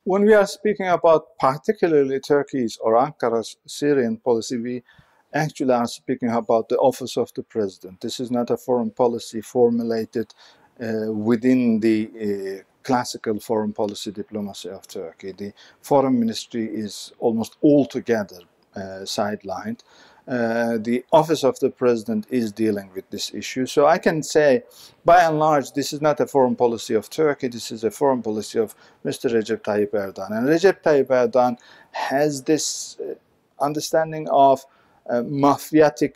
when we are speaking about particularly Turkey's or Ankara's Syrian policy, we actually are speaking about the office of the president. This is not a foreign policy formulated within the classical foreign policy diplomacy of Turkey. The foreign ministry is almost altogether sidelined. The office of the president is dealing with this issue. So I can say, by and large, this is not a foreign policy of Turkey, this is a foreign policy of Mr. Recep Tayyip Erdogan. And Recep Tayyip Erdogan has this understanding of mafiatic,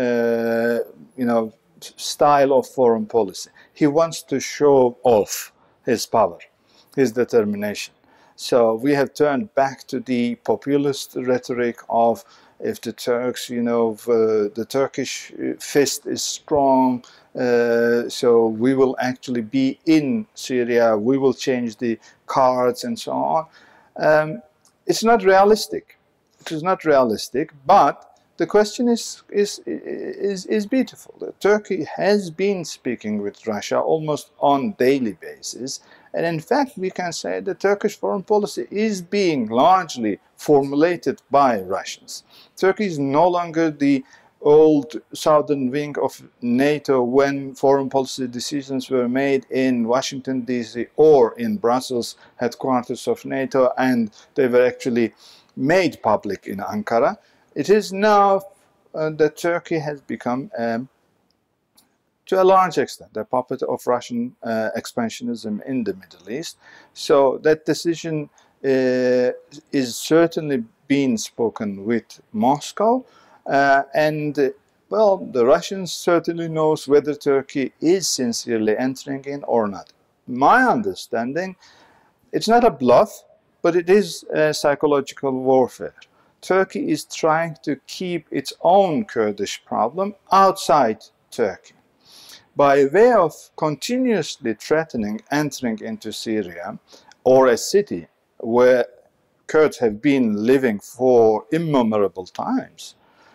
style of foreign policy. He wants to show off his power, his determination. So we have turned back to the populist rhetoric of, if the Turks, the Turkish fist is strong, so we will actually be in Syria, we will change the cards and so on. It's not realistic. It is not realistic, but the question is beautiful. Turkey has been speaking with Russia almost on daily basis. And in fact, we can say the Turkish foreign policy is being largely formulated by Russians. Turkey is no longer the old southern wing of NATO when foreign policy decisions were made in Washington, D.C. or in Brussels, headquarters of NATO, and they were actually made public in Ankara. It is now that Turkey has become, to a large extent, a puppet of Russian expansionism in the Middle East. So that decision is certainly being spoken with Moscow. Well, the Russians certainly knows whether Turkey is sincerely entering in or not. My understanding, it's not a bluff, but it is psychological warfare. Turkey is trying to keep its own Kurdish problem outside Turkey by way of continuously threatening entering into Syria or a city where Kurds have been living for immemorable times.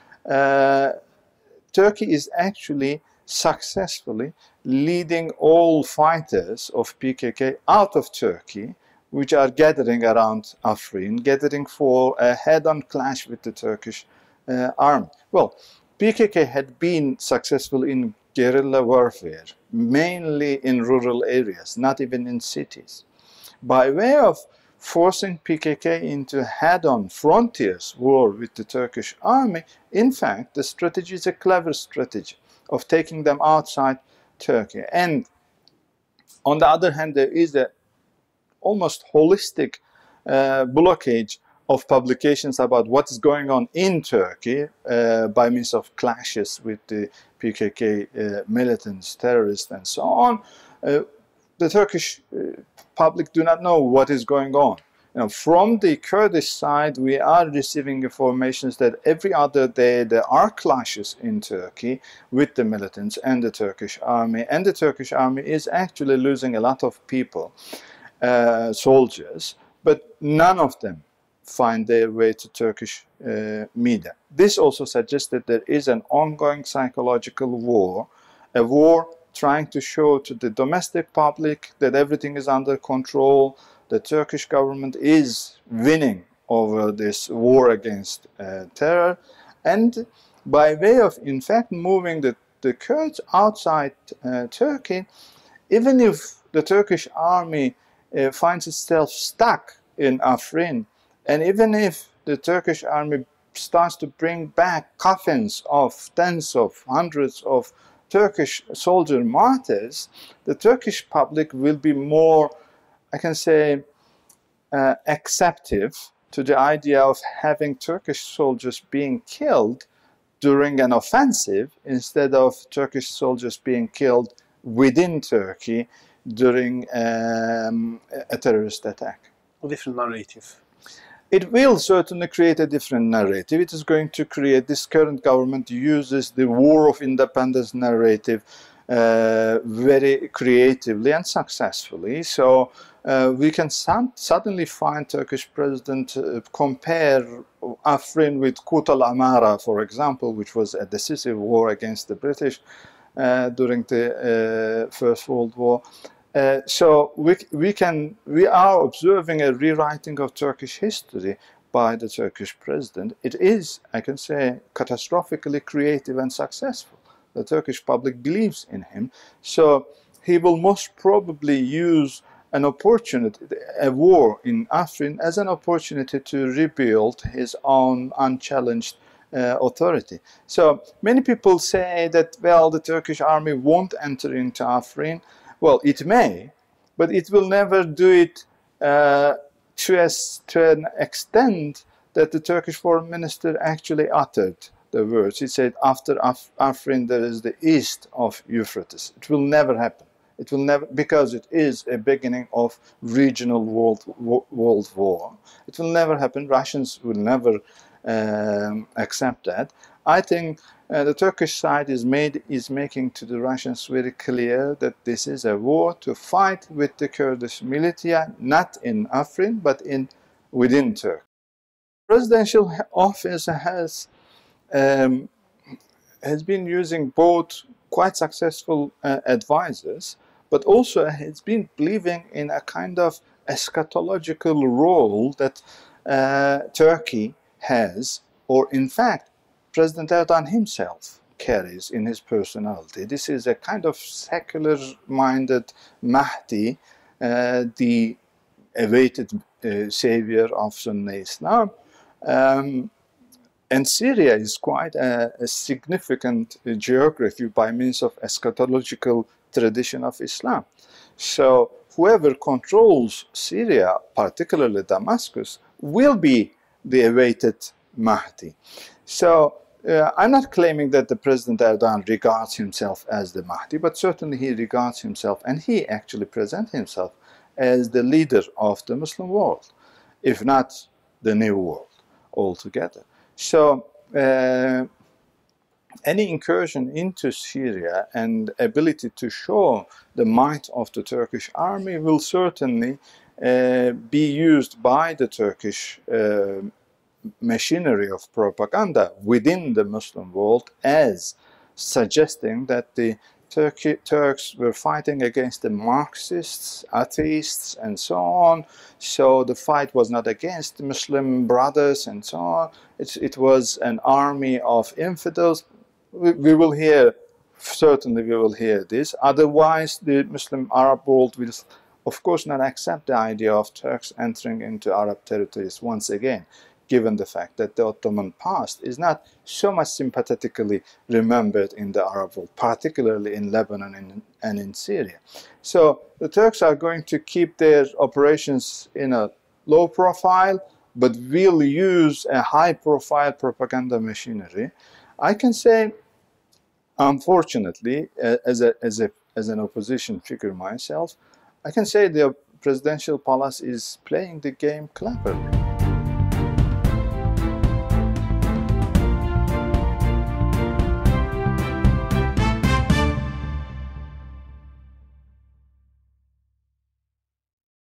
Turkey is actually successfully leading all fighters of PKK out of Turkey, which are gathering around Afrin, gathering for a head-on clash with the Turkish army. Well, PKK had been successful in guerrilla warfare, mainly in rural areas, not even in cities. By way of forcing PKK into head-on frontiers war with the Turkish army, in fact, the strategy is a clever strategy of taking them outside Turkey. And on the other hand, there is a almost holistic blockage of publications about what is going on in Turkey by means of clashes with the PKK militants, terrorists, and so on. The Turkish public do not know what is going on. From the Kurdish side, we are receiving informations that every other day there are clashes in Turkey with the militants and the Turkish army, and the Turkish army is actually losing a lot of people. Soldiers, but none of them find their way to Turkish media. This also suggests that there is an ongoing psychological war, a war trying to show to the domestic public that everything is under control, the Turkish government is winning over this war against terror, and by way of, in fact, moving the Kurds outside Turkey, even if the Turkish army finds itself stuck in Afrin, and even if the Turkish army starts to bring back coffins of tens of hundreds of Turkish soldier martyrs, the Turkish public will be more, I can say, acceptive to the idea of having Turkish soldiers being killed during an offensive instead of Turkish soldiers being killed within Turkey during a terrorist attack. A different narrative. It will certainly create a different narrative. It is going to create, this current government uses the war of independence narrative very creatively and successfully. So we can suddenly find Turkish president compare Afrin with Kut al-Amara, for example, which was a decisive war against the British during the First World War. So we are observing a rewriting of Turkish history by the Turkish president. It is, I can say, catastrophically creative and successful. The Turkish public believes in him. So he will most probably use an opportunity, a war in Afrin, as an opportunity to rebuild his own unchallenged authority. So many people say that, well, the Turkish army won't enter into Afrin. Well, it may, but it will never do it to an extent that the Turkish foreign minister actually uttered the words. He said, after Afrin there is the east of Euphrates. It will never happen. It will never, because it is a beginning of regional world war. It will never happen. Russians will never accept that. I think the Turkish side is making to the Russians very clear that this is a war to fight with the Kurdish militia, not in Afrin, but within Turkey. Presidential office has been using both quite successful advisors, but also has been believing in a kind of eschatological role that Turkey has, or in fact, President Erdogan himself carries in his personality. This is a kind of secular-minded Mahdi, the awaited savior of Sunni Islam. And Syria is quite a significant geography by means of eschatological tradition of Islam. So whoever controls Syria, particularly Damascus, will be the awaited Mahdi. So I'm not claiming that the President Erdogan regards himself as the Mahdi, but certainly he regards himself, and he actually presents himself as the leader of the Muslim world, if not the new world altogether. So any incursion into Syria and ability to show the might of the Turkish army will certainly be used by the Turkish machinery of propaganda within the Muslim world as suggesting that the Turks were fighting against the Marxists, atheists, and so on. So the fight was not against Muslim brothers and so on. It was an army of infidels. We will hear, certainly we will hear this. Otherwise, the Muslim Arab world will, of course, not accept the idea of Turks entering into Arab territories once again, given the fact that the Ottoman past is not so much sympathetically remembered in the Arab world, particularly in Lebanon and in Syria. So the Turks are going to keep their operations in a low profile, but will use a high profile propaganda machinery. I can say, unfortunately, as an opposition figure myself, I can say the presidential palace is playing the game cleverly.